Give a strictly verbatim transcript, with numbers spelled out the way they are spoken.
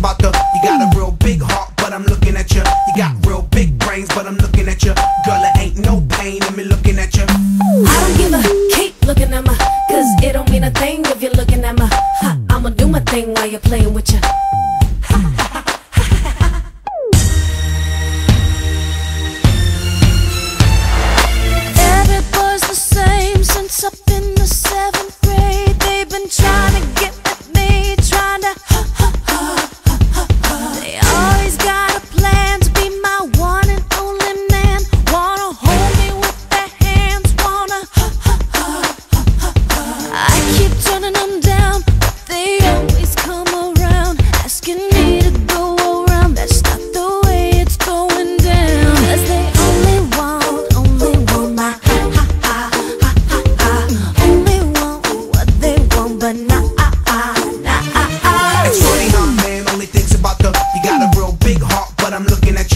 about the, you got a real big heart, but I'm looking at you. You got real big brains, but I'm looking at you. Girl, it ain't no pain in me looking at you. I don't give a, keep looking at my, cause it don't mean a thing if you're looking at my, ha, I'ma do my thing while you're playing with you. Every boy's the same since up in the seventh grade. They've been trying to get with me, trying to they always got a plan to be my one and only man. Wanna hold me with their hands, wanna I keep turning them down, but they always come around, asking me to go around. That's not the way it's going down. Cause they only want, only want my ha ha ha ha ha ha. Only want what they want, but not ah ah, not ah ah. It's funny how man only thinks about the, you got a real big heart, but I'm looking at you.